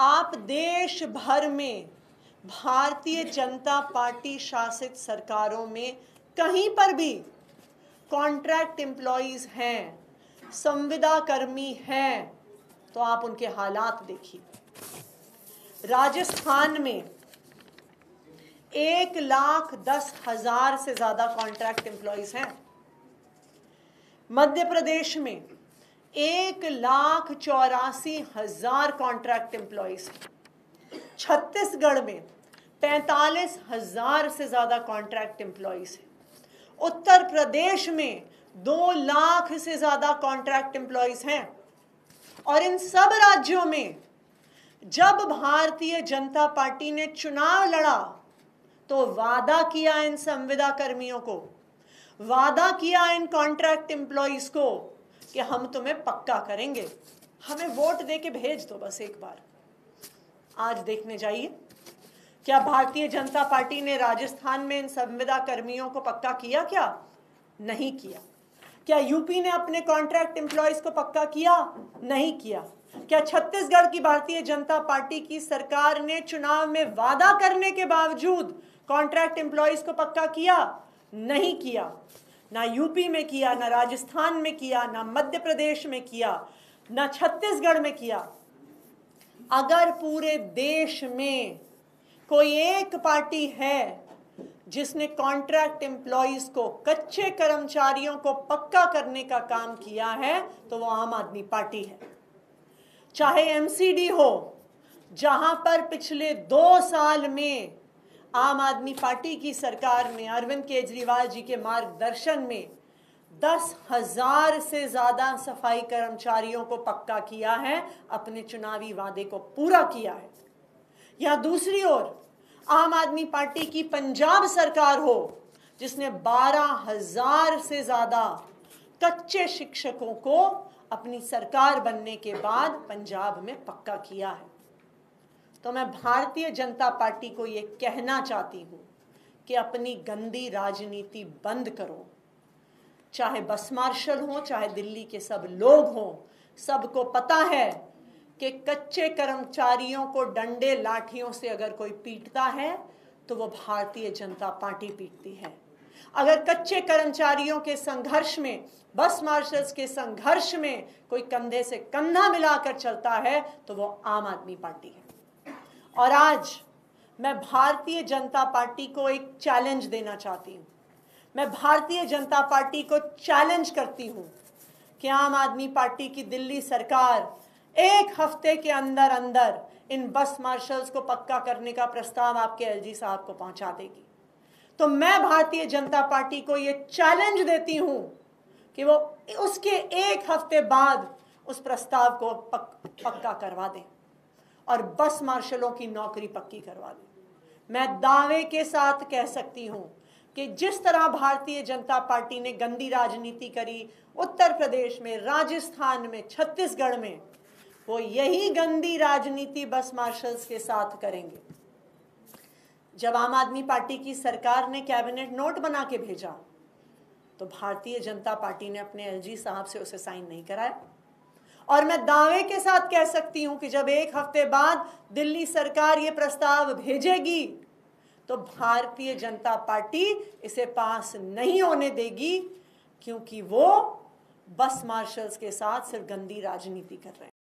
आप देश भर में भारतीय जनता पार्टी शासित सरकारों में कहीं पर भी कॉन्ट्रैक्ट एम्प्लॉइज हैं, संविदा कर्मी हैं, तो आप उनके हालात देखिए। राजस्थान में 1,10,000 से ज्यादा कॉन्ट्रैक्ट एम्प्लॉइज हैं। मध्य प्रदेश में 1,84,000 कॉन्ट्रैक्ट एम्प्लॉइज हैं। छत्तीसगढ़ में 45,000 से ज्यादा कॉन्ट्रैक्ट एम्प्लॉइज हैं। उत्तर प्रदेश में 2 लाख से ज्यादा कॉन्ट्रैक्ट एम्प्लॉइज हैं। और इन सब राज्यों में जब भारतीय जनता पार्टी ने चुनाव लड़ा तो वादा किया इन संविदा कर्मियों को, वादा किया इन कॉन्ट्रैक्ट एम्प्लॉइज को कि हम तुम्हें पक्का करेंगे, हमें वोट देके भेज दो बस एक बार। आज देखने जाइए, क्या भारतीय जनता पार्टी ने राजस्थान में इन संविदा कर्मियों को पक्का किया? क्या नहीं किया। क्या यूपी ने अपने कॉन्ट्रैक्ट एम्प्लॉइज को पक्का किया? नहीं किया। क्या छत्तीसगढ़ की भारतीय जनता पार्टी की सरकार ने चुनाव में वादा करने के बावजूद कॉन्ट्रैक्ट एम्प्लॉइज को पक्का किया? नहीं किया। ना यूपी में किया, ना राजस्थान में किया, ना मध्य प्रदेश में किया, ना छत्तीसगढ़ में किया। अगर पूरे देश में कोई एक पार्टी है जिसने कॉन्ट्रैक्ट एम्प्लॉइज को, कच्चे कर्मचारियों को पक्का करने का काम किया है तो वो आम आदमी पार्टी है। चाहे एमसीडी हो, जहां पर पिछले 2 साल में आम आदमी पार्टी की सरकार ने अरविंद केजरीवाल जी के मार्गदर्शन में 10,000 से ज्यादा सफाई कर्मचारियों को पक्का किया है, अपने चुनावी वादे को पूरा किया है। या दूसरी ओर आम आदमी पार्टी की पंजाब सरकार हो, जिसने 12,000 से ज्यादा कच्चे शिक्षकों को अपनी सरकार बनने के बाद पंजाब में पक्का किया है। तो मैं भारतीय जनता पार्टी को ये कहना चाहती हूं कि अपनी गंदी राजनीति बंद करो। चाहे बस मार्शल हो, चाहे दिल्ली के सब लोग हों, सबको पता है कि कच्चे कर्मचारियों को डंडे लाठियों से अगर कोई पीटता है तो वो भारतीय जनता पार्टी पीटती है। अगर कच्चे कर्मचारियों के संघर्ष में, बस मार्शल्स के संघर्ष में कोई कंधे से कंधा मिलाकर चलता है तो वो आम आदमी पार्टी है। और आज मैं भारतीय जनता पार्टी को एक चैलेंज देना चाहती हूँ। मैं भारतीय जनता पार्टी को चैलेंज करती हूँ कि आम आदमी पार्टी की दिल्ली सरकार 1 हफ्ते के अंदर अंदर इन बस मार्शल्स को पक्का करने का प्रस्ताव आपके एलजी साहब को पहुंचा देगी। तो मैं भारतीय जनता पार्टी को ये चैलेंज देती हूं कि वो उसके 1 हफ्ते बाद उस प्रस्ताव को पक्का करवा दें और बस मार्शलों की नौकरी पक्की करवा दें। मैं दावे के साथ कह सकती हूं कि जिस तरह भारतीय जनता पार्टी ने गंदी राजनीति करी उत्तर प्रदेश में, राजस्थान में, छत्तीसगढ़ में, वो यही गंदी राजनीति बस मार्शल्स के साथ करेंगे। जब आम आदमी पार्टी की सरकार ने कैबिनेट नोट बना के भेजा तो भारतीय जनता पार्टी ने अपने एलजी साहब से उसे साइन नहीं कराया। और मैं दावे के साथ कह सकती हूं कि जब 1 हफ्ते बाद दिल्ली सरकार ये प्रस्ताव भेजेगी तो भारतीय जनता पार्टी इसे पास नहीं होने देगी, क्योंकि वो बस मार्शल्स के साथ सिर्फ गंदी राजनीति कर रहे हैं।